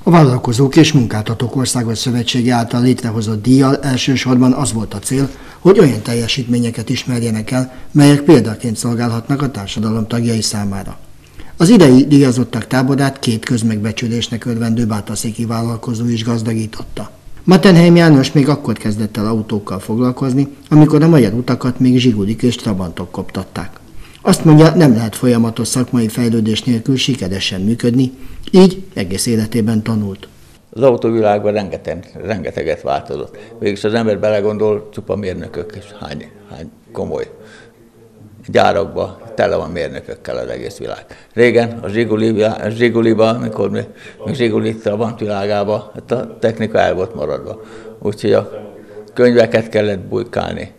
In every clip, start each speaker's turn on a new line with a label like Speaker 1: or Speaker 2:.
Speaker 1: A Vállalkozók és Munkáltatók Országos Szövetsége által létrehozott díjjal elsősorban az volt a cél, hogy olyan teljesítményeket ismerjenek el, melyek példaként szolgálhatnak a társadalom tagjai számára. Az idei díjazottak táborát 2 közmegbecsülésnek örvendő bátaszéki vállalkozó is gazdagította. Mattenheim János még akkor kezdett el autókkal foglalkozni, amikor a magyar utakat még zsigulik és trabantok koptatták. Azt mondja, nem lehet folyamatos szakmai fejlődés nélkül sikeresen működni, így egész életében tanult.
Speaker 2: Az autóvilágban rengeteget változott. Végülis az ember belegondol, csupa mérnökök, és hány komoly gyárakban tele van mérnökökkel az egész világ. Régen a Zsiguliban, amikor még Zsiguli Trabant világában, hát a technika el volt maradva. Úgyhogy a könyveket kellett bujkálni,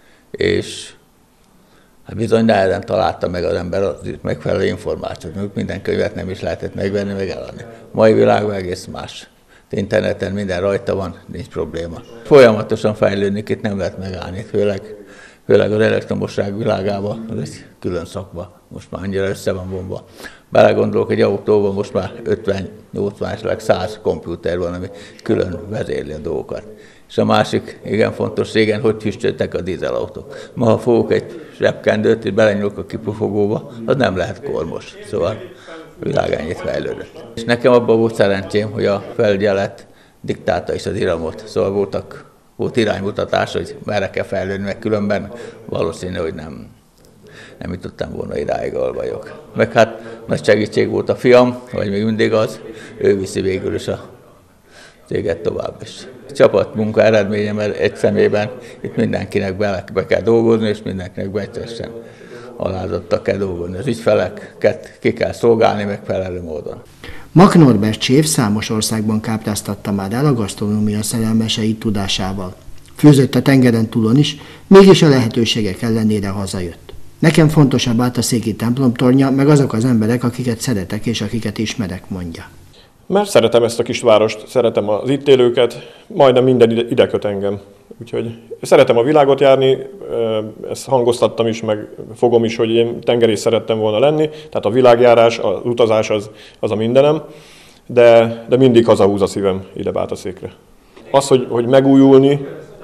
Speaker 2: és hát bizony nehezen találta meg az ember az megfelelő információt. Minden könyvet nem is lehetett megvenni, meg eladni. Mai világban egész más. Interneten minden rajta van, nincs probléma. Folyamatosan fejlődni itt nem lehet megállni, főleg az elektromosság világában, ez egy külön szakma, most már annyira össze van bomba. Belegondolok, egy autóban most már 50-80, esetleg 100 komputer van, ami külön vezérli a dolgokat. És a másik, igen fontos, régen, hogy füstöltek a dízelautók. Ma, ha fogok egy zsebkendőt, és belenyúlok a kipufogóba, az nem lehet kormos. Szóval a világ ennyit fejlődött. És nekem abban volt szerencsém, hogy a felügyelet diktálta is az iramot. Szóval volt iránymutatás, hogy merre kell fejlődni, meg különben valószínű, hogy nem jutottam volna idáig, ahol vagyok. Meg hát nagy segítség volt a fiam, vagy még mindig az, ő viszi végül is a céget tovább is. A csapatmunka eredménye, mert egy személyben itt mindenkinek be kell dolgozni, és mindenkinek beteljesen alázattal kell dolgozni. Az ügyfeleket ki kell szolgálni megfelelő módon.
Speaker 1: Mak Norbert séf számos országban kápráztatta már el a gasztronómia szerelmeseit tudásával. Főzött a tengeren túlon is, mégis a lehetőségek ellenére hazajött. Nekem fontos a bátaszéki templomtornya, meg azok az emberek, akiket szeretek és akiket ismerek, mondja.
Speaker 3: Mert szeretem ezt a kisvárost, szeretem az itt élőket, majdnem minden ide köt engem. Úgyhogy szeretem a világot járni, ezt hangoztattam is, meg fogom is, hogy én tengerész szerettem volna lenni, tehát a világjárás, az utazás az a mindenem, de mindig hazahúz a szívem ide Bátaszékre. Az, hogy megújulni,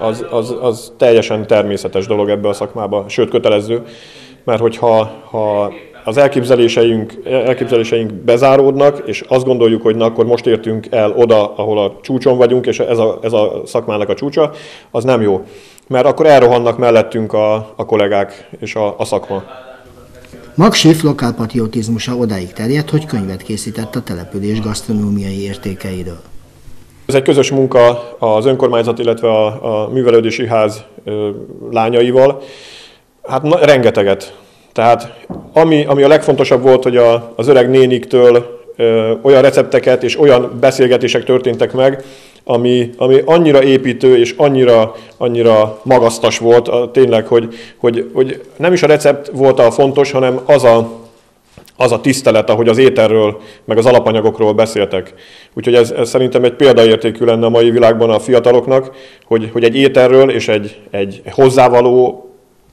Speaker 3: az teljesen természetes dolog ebbe a szakmába, sőt kötelező, mert hogyha az elképzeléseink bezáródnak, és azt gondoljuk, hogy na, akkor most értünk el oda, ahol a csúcson vagyunk, és ez a szakmának a csúcsa, az nem jó. Mert akkor elrohannak mellettünk a kollégák és a szakma.
Speaker 1: Mak séf lokálpatriotizmusa odáig terjedt, hogy könyvet készített a település gasztronómiai értékeiről.
Speaker 3: Ez egy közös munka az önkormányzat, illetve a művelődési ház lányaival. Hát rengeteget. Tehát ami a legfontosabb volt, hogy az öreg néniktől olyan recepteket és olyan beszélgetések történtek meg, ami annyira építő és annyira magasztas volt, tényleg, hogy nem is a recept volt a fontos, hanem az a tisztelet, ahogy az ételről, meg az alapanyagokról beszéltek. Úgyhogy ez szerintem egy példaértékű lenne a mai világban a fiataloknak, hogy egy ételről és egy hozzávalóval,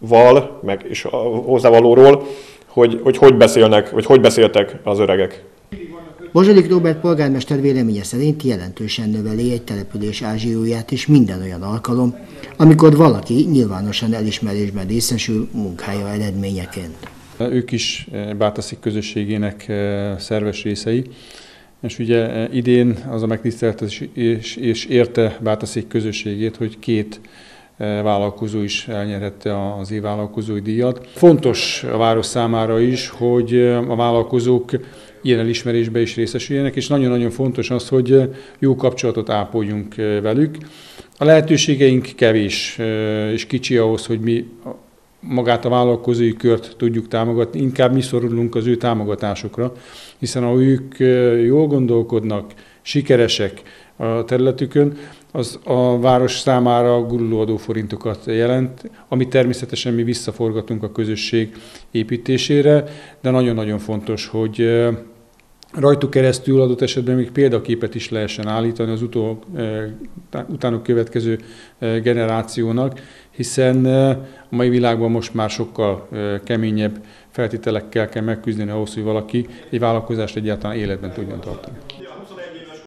Speaker 3: és a hozzávalóról, hogy beszélnek, vagy hogy beszéltek az öregek.
Speaker 1: Bozsolik Róbert polgármester véleménye szerint jelentősen növeli egy település ázsióját is minden olyan alkalom, amikor valaki nyilvánosan elismerésben részesül munkája eredményeként.
Speaker 4: Ők is Bátaszék közösségének szerves részei, és ugye idén az a megtiszteltetés és érte Bátaszék közösségét, hogy 2 vállalkozó is elnyerhette az évvállalkozói díjat. Fontos a város számára is, hogy a vállalkozók ilyen elismerésbe is részesüljenek, és nagyon-nagyon fontos az, hogy jó kapcsolatot ápoljunk velük. A lehetőségeink kevés és kicsi ahhoz, hogy mi magát a vállalkozói kört tudjuk támogatni, inkább mi szorulunk az ő támogatásokra, hiszen ha ők jól gondolkodnak, sikeresek a területükön, az a város számára guruló adóforintokat jelent, amit természetesen mi visszaforgatunk a közösség építésére, de nagyon-nagyon fontos, hogy rajtuk keresztül adott esetben még példaképet is lehessen állítani az utánuk következő generációnak, hiszen a mai világban most már sokkal keményebb feltételekkel kell megküzdeni ahhoz, hogy valaki egy vállalkozást egyáltalán életben tudjon tartani.